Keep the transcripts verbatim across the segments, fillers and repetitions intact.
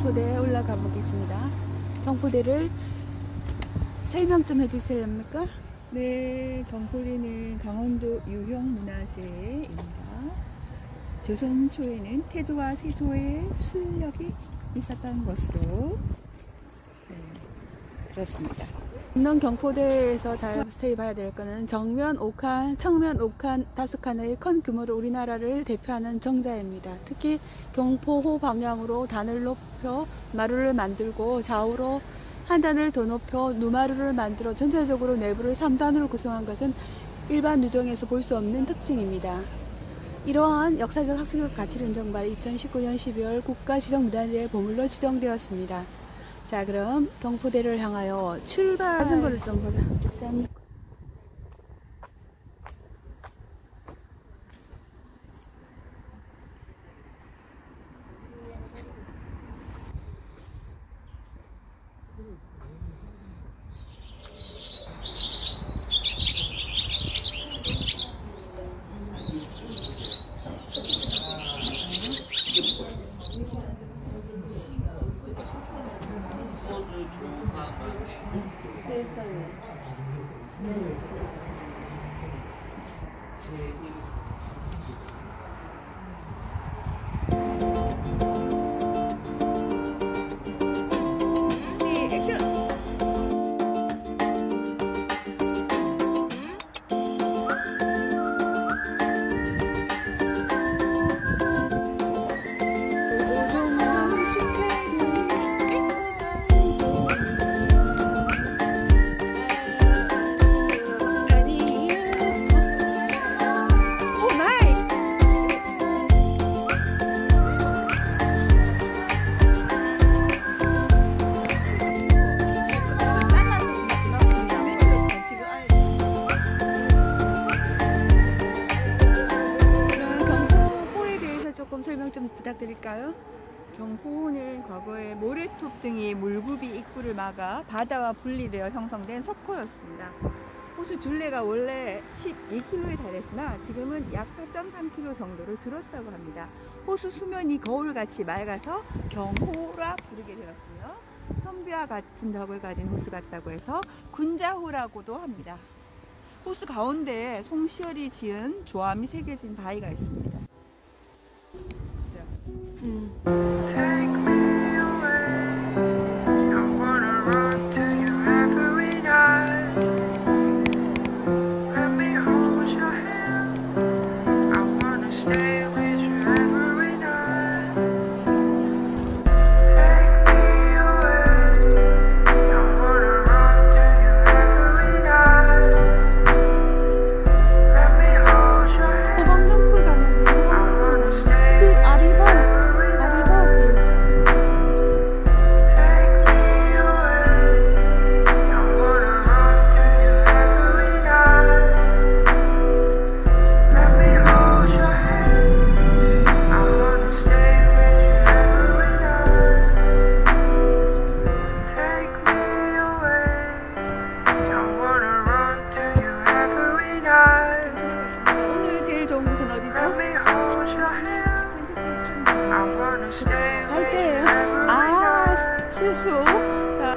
경포대에 올라가 보겠습니다. 경포대를 설명 좀 해주실랍니까? 네, 경포대는 강원도 유형문화재입니다. 조선 초에는 태조와 세조의 술력이 있었던 것으로 네, 그렇습니다. 남남 경포대에서 잘 자세히 봐야 될 거는 정면 오 칸, 측면 오 칸, 다섯 칸의 큰 규모로 우리나라를 대표하는 정자입니다. 특히 경포호 방향으로 단을 높여 마루를 만들고 좌우로 한 단을 더 높여 누마루를 만들어 전체적으로 내부를 삼 단으로 구성한 것은 일반 유정에서 볼 수 없는 특징입니다. 이러한 역사적 학술적 가치를 인정받아 이천십구 년 십이월 국가지정문화재 보물로 지정되었습니다. 자, 그럼 경포대를 향하여 출발! 자전거를 좀 보자. 세상에. 네, 액션! 설명 좀 부탁드릴까요? 경포호는 과거에 모래톱 등이 물구비 입구를 막아 바다와 분리되어 형성된 석호였습니다. 호수 둘레가 원래 십이 킬로미터에 달했으나 지금은 약 사 점 삼 킬로미터 정도로 줄었다고 합니다. 호수 수면이 거울같이 맑아서 경호라 부르게 되었으며 선비와 같은 덕을 가진 호수 같다고 해서 군자호라고도 합니다. 호수 가운데에 송시열이 지은 조함이 새겨진 바위가 있습니다. 음. 오늘 제일 좋은 곳은 어디죠? 할 때예요. 아, 실수. 자.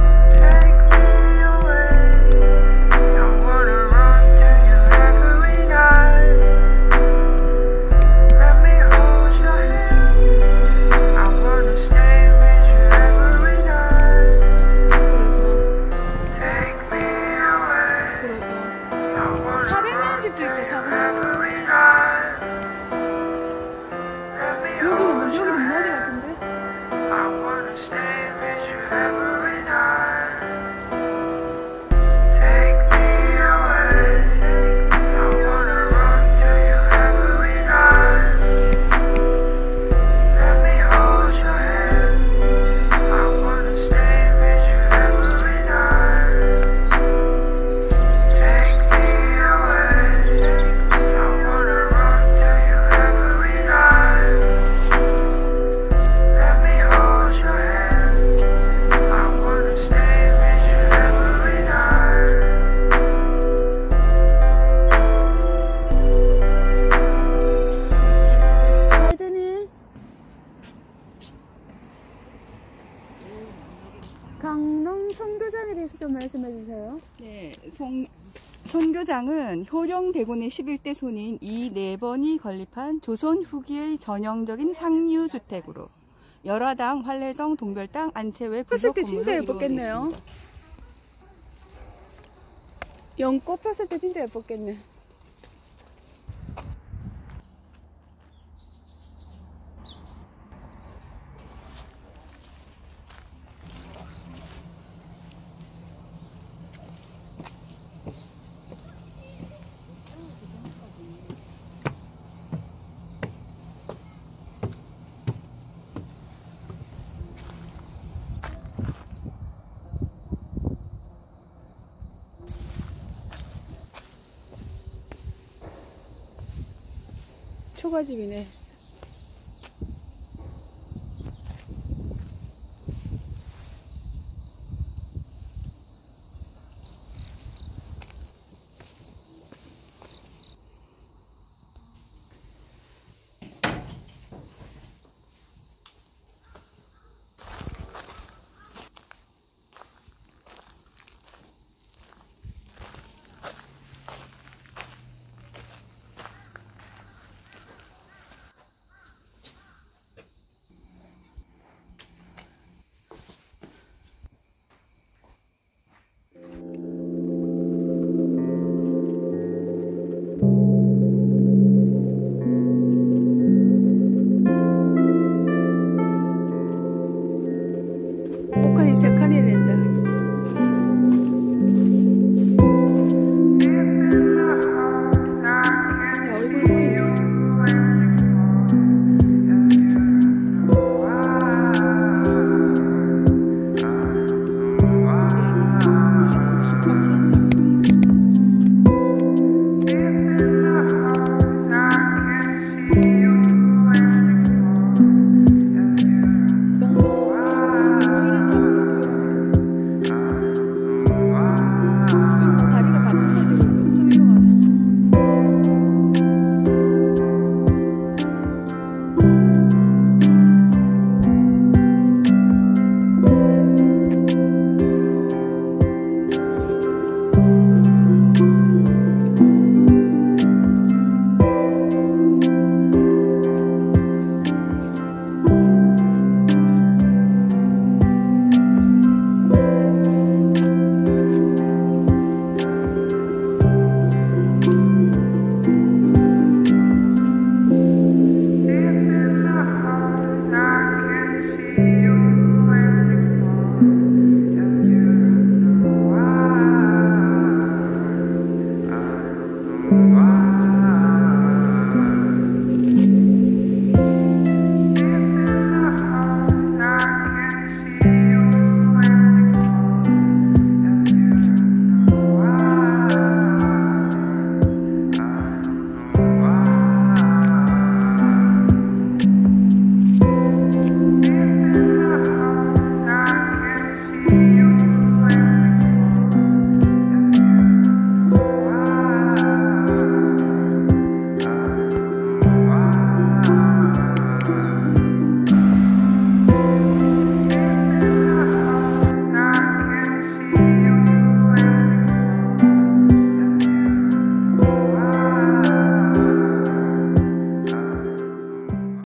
사백 년 집도 있대, 사백 년. 여기는, 여기는 문화재 같은데? 송, 선교장은 효령대군의 십일 대 손인 이 네 번이 건립한 조선 후기의 전형적인 상류주택으로 열화당, 활례정, 동별당, 안채외 폈을 부속 때 건물로 진짜 이루어져 예뻤겠네요. 있습니다. 연꽃 폈을 때 진짜 예뻤겠네. 초가집이네.